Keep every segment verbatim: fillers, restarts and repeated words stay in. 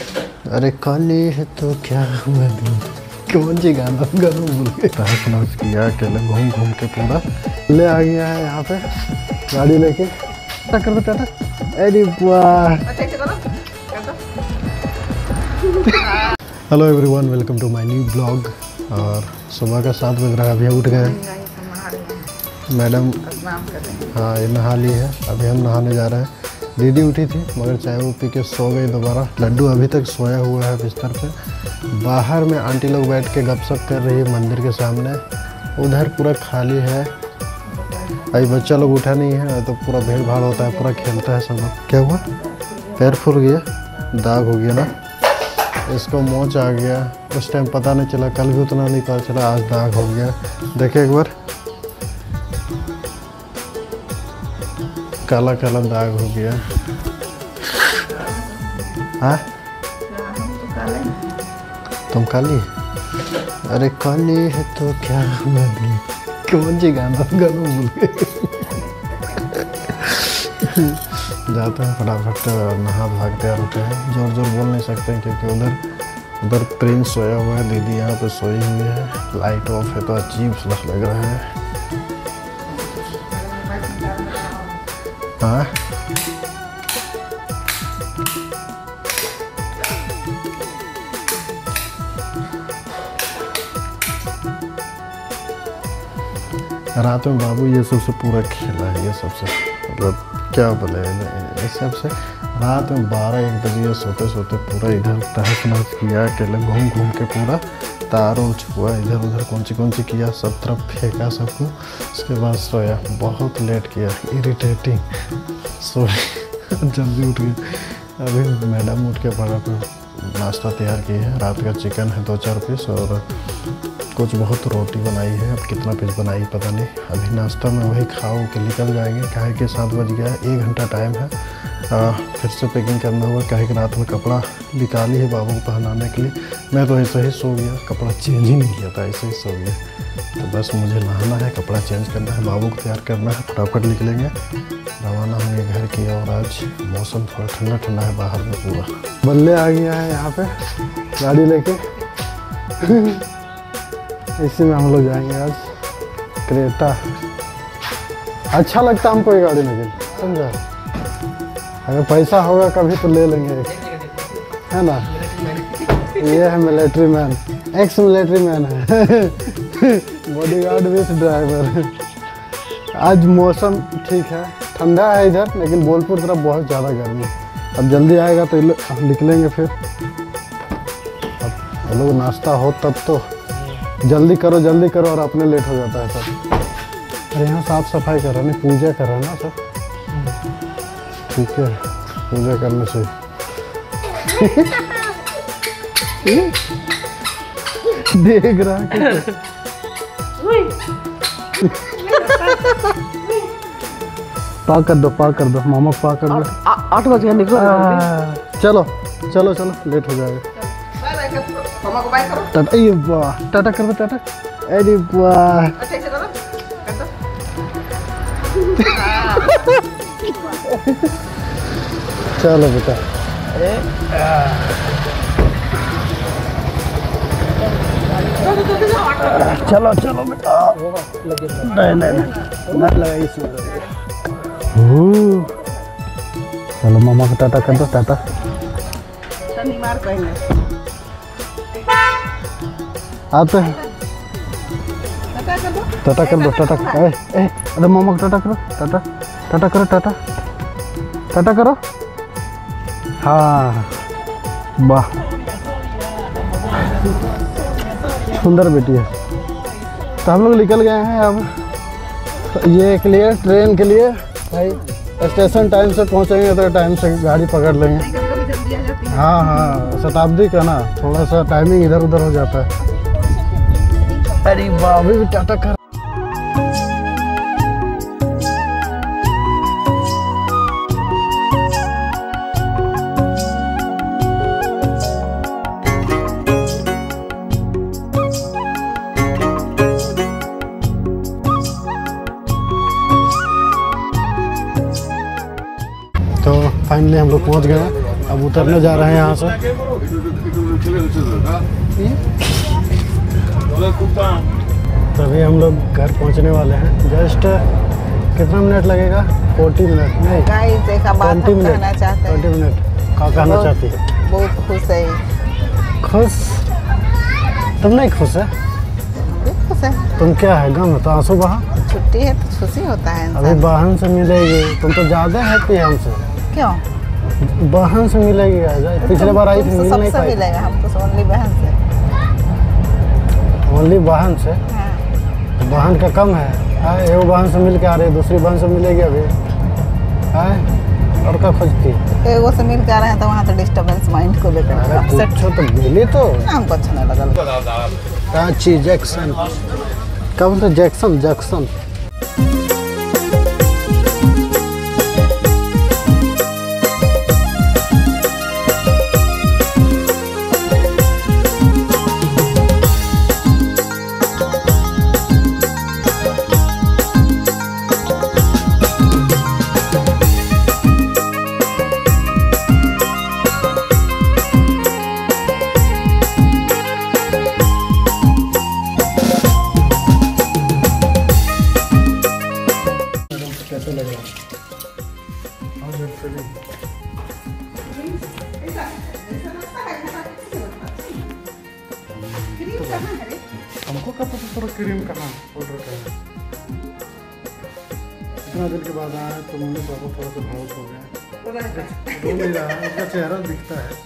अरे काली है तो क्या हुआ दिल, कौन सी गाना गाना भूल गए। तहस नहस किया अकेले घूम घूम के पूरा ले आ गया है यहाँ पे गाड़ी लेके। कर दो टाटा। अरे वाह। Hello everyone, welcome to my new blog. और सुबह का सात बज रहा है, अभी उठ गए मैडम। हाँ ये नहा ली है, अभी हम नहाने जा रहे हैं। दीदी उठी थी मगर चाय वो पी के सो गई दोबारा। लड्डू अभी तक सोया हुआ है बिस्तर पे। बाहर में आंटी लोग बैठ के गपशप कर रही है मंदिर के सामने। उधर पूरा खाली है, अभी बच्चा लोग उठा नहीं है तो पूरा भीड़ भाड़ होता है, पूरा खेलता है सब लोग। क्या हुआ? पैर फूल गया, दाग हो गया ना। इसको मोच आ गया, उस टाइम पता नहीं चला, कल भी उतना नहीं पता चला, आज दाग हो गया। देखे एक बार, काला काला दाग हो गया। हाँ तुम काली? अरे काली है तो क्या हुआ दिल, कौन सी गाना गाना भूल गए। जाते हैं फटाफट नहा भाग तैयार होते हैं। जोर जोर बोल नहीं सकते क्योंकि उधर उधर प्रिंस सोया हुआ है, दीदी यहाँ पे सोई हुई है। लाइट ऑफ है तो अजीब सा लग रहा है। हाँ रात में बाबू ये सबसे पूरा खेला है, ये सबसे मतलब क्या बोले ये सबसे। रात में बारह एक बजे सोते सोते पूरा इधर तहस नहस किया अकेले घूम घूम के पूरा। तारों छुआ, इधर उधर कौन सी कौन सी किया, सब तरफ फेंका सबको। उसके बाद सोया, बहुत लेट किया, इरिटेटिंग। सो जल्दी उठ गया। अभी मैडम उठ के पड़ा पे नाश्ता तैयार की है। रात का चिकन है दो चार पीस और कुछ बहुत रोटी बनाई है। अब कितना पीस बनाई पता नहीं। अभी नाश्ता में वही खाओ के निकल जाएंगे। काहे के सात बज गया है, एक घंटा टाइम है। आ, फिर से पैकिंग करना हुआ। काहे कि रात में कपड़ा निकाली है बाबू को पहनाने के लिए। मैं तो ऐसे ही सो गया, कपड़ा चेंज ही नहीं किया था, ऐसे ही सो गया। तो बस मुझे नहाना है, कपड़ा चेंज करना है, बाबू को तैयार करना है, फटाफट निकलेंगे, रवाना होंगे घर की। और आज मौसम थोड़ा ठंडा ठंडा है बाहर में पूरा। बल्ले आ गया है यहाँ पे गाड़ी लेके। इसी में हम लोग जाएंगे आज। क्रेटा अच्छा लगता है हमको ये गाड़ी में, समझा। अगर पैसा होगा कभी तो ले लेंगे, है ना। ये है military man, ex military man है। Bodyguard with driver. आज मौसम ठीक है, ठंडा है इधर, लेकिन बोलपुर तरफ बहुत ज़्यादा गर्मी है। अब जल्दी आएगा तो निकलेंगे फिर। अब लोग नाश्ता हो तब तो जल्दी करो जल्दी करो, और अपने लेट हो जाता है सब। अरे यहाँ साफ सफाई कर रहा नहीं, पूजा कर रहा ना सब। ठीक है, पूजा करने से देख रहा है। पा कर दो पा कर दो मामा, पा कर दो। आठ बजे निकलो। चलो चलो चलो, लेट हो जाएगा। टाटा। ये वाह, टाटा कर दो टाटा। अरे वाह। चलो बेटा। चलो चलो बेटा। नहीं नहीं नहीं लगाइए इसमें। चलो मामा को टाटा कर दो। टाटा। आते हैं, टाटा कर दो। टाटा। ए, ए, अरे मामा को टाटा करो। टाटा टाटा करो। टाटा टाटा करो। हाँ वाह, सुंदर बेटी है। तो हम लोग निकल गए हैं अब ये के लिए, ट्रेन के लिए। भाई स्टेशन टाइम से पहुंचेंगे तो टाइम से गाड़ी पकड़ लेंगे। हाँ हाँ, शताब्दी का ना थोड़ा सा टाइमिंग इधर उधर हो जाता है। अरे वाह, अभी भी टाटा कर। तो फाइनली हम लोग पहुंच गए। अब उतरने जा रहे हैं यहाँ से। तभी हम लोग घर पहुँचने वाले हैं। जस्ट कितना मिनट लगेगा? फोर्टी मिनट नहीं, गाइस एक बात हम कहना चाहते हैं। ट्वेंटी मिनट क्या कहना चाहती है? बहुत खुश है। खुश? तुम नहीं खुश है? खुश है। तुम क्या है गम है तो आंसू बहा? छुट्टी है तो खुशी होता है इंसान। अभी बहन से मिलेगी, तुम तो ज्यादा हैप्पी है हमसे। क्यों? बहन से मिलेगी आज। पिछले बार आई थी मिल नहीं पाई। मिलेगा हम तो ओनली बहन से। ओनली बहन से? हाँ। बहन का कम है। एक बहन से मिल के आ रही, दूसरी बहन से मिलेगी अभी। है और क्या खोजती? एगो से मिल के आ रहे हैं तो वहाँ तो डिस्टर्बेंस माइंड को लेकर। अरे कुछ तो मिली तो हमको अच्छा नहीं लगा। काची जैक्सन, क्या बोलते हैं? Jackson Jackson. कैसे लगे? हमको क्या पता थोड़ा क्रीम कहाँ ऑर्डर करा। इतना दिन के बाद आया तो मम्मी पापा थोड़ा सा भावुक हो गया। रो नहीं रहा, उसका चेहरा दिखता है।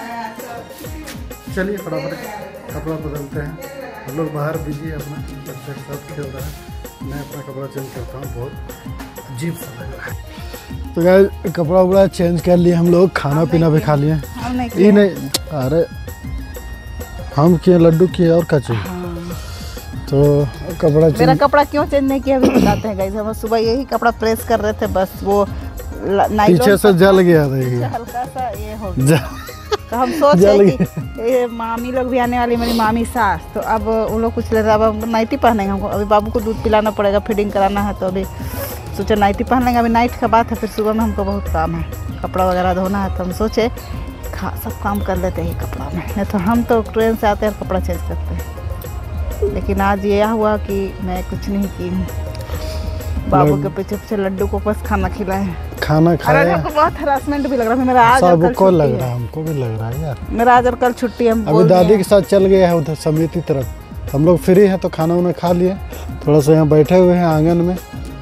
चलिए फटाफट कपड़ा बदलते हैं। हम लोग बाहर बिजी है, अपना बच्चे के साथ खेल रहा है। मैं अपना कपड़ा चेंज करता हूँ, बहुत अजीब सा लग रहा है। तो गाइस कपड़ा वपड़ा चेंज कर लिए हम लोग, खाना पीना भी खा लिए। ये नहीं, अरे हम किए लड्डू किए और क्या चाहिए। तो कपड़ा मेरा कपड़ा क्यों चेंज नहीं किया अभी बताते हैं गाइस। हम सुबह यही कपड़ा प्रेस कर रहे थे, बस वो पीछे से जल गया था, हल्का सा ये हो गया। तो हम सोच रहे कि ये मामी लोग भी आने वाली, मेरी मामी सास, तो अब वो लोग कुछ ले रहे। अब हम नाइटी पहनेंगे, हमको अभी बाबू को दूध पिलाना पड़ेगा, फीडिंग कराना है, तो अभी सोचा नाइटी पहन लेंगे। अभी नाइट का बात है, फिर सुबह में हमको बहुत काम है, कपड़ा वगैरह धोना है, तो हम सोचे खा सब काम कर लेते हैं कपड़ा में। नहीं तो हम तो ट्रेन से आते हैं और कपड़ा चेंज करते हैं। लेकिन आज ये हुआ कि मैं कुछ नहीं की हूँ, बाबू के पीछे पीछे लड्डू को बस खाना खिलाए, खाना खाया। हमको बहुत हरासमेंट भी लग रहा है। मेरा आज और कल को लग रहा है, हमको भी लग रहा है यार। मेरा आज और कल छुट्टी है। अभी दादी के साथ चल गए हैं उधर समिति तरफ। हम लोग फ्री हैं तो खाना वाना खा लिए, थोड़ा सा यहाँ बैठे हुए हैं आंगन में,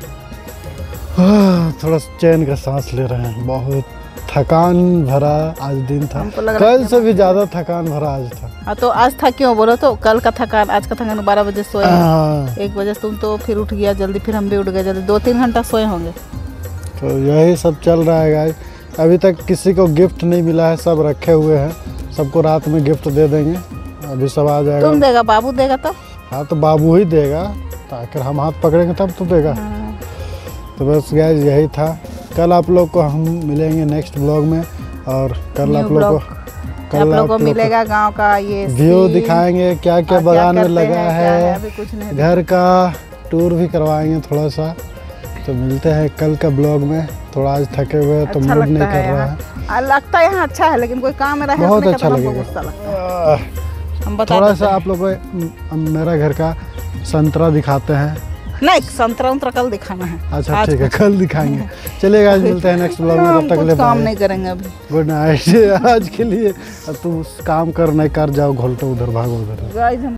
थोड़ा चैन का सांस ले रहे हैं। बहुत थकान भरा आज दिन था, कल से भी ज्यादा थकान भरा आज था। हाँ तो आज था क्यों बोलो तो, कल का थकान आज का थकान। बारह बजे सोए, एक बजे तुम तो फिर उठ गया जल्दी, फिर हम भी उठ गए जल्दी, दो तीन घंटा सोए होंगे। तो यही सब चल रहा है गाइस। अभी तक किसी को गिफ्ट नहीं मिला है, सब रखे हुए हैं। सबको रात में गिफ्ट दे देंगे, अभी सब आ जाएगा। तुम देगा? बाबू देगा तो? हाँ तो बाबू ही देगा, ताकि हम हाथ पकड़ेंगे तब तो देगा। हाँ। तो बस गाइस यही था। कल आप लोग को हम मिलेंगे नेक्स्ट ब्लॉग में, और कल आप लोग को कल आप लोग को मिलेगा गांव का ये व्यू दिखाएंगे, क्या क्या बगान में लगा है, घर का टूर भी करवाएंगे थोड़ा सा। तो मिलते हैं कल का ब्लॉग में। थोड़ा आज थके हुए तो मूड नहीं कर रहा है। लगता है यहाँ अच्छा है, लेकिन कोई काम मेरा बहुत अच्छा लगेगा। हम बता थोड़ा सा आप लोग को मेरा घर का संतरा दिखाते हैं। नहीं, संतरा उतरा कल दिखाना है। अच्छा ठीक है, कल दिखाएंगे। चलिएगा, आज मिलते हैं नेक्स्ट ब्लॉग में, तब तक ले काम नहीं करेंगे अभी। गुड नाइट आज के लिए। अब तुम काम कर नहीं कर जाओ, घोलटो उधर भागो उधर।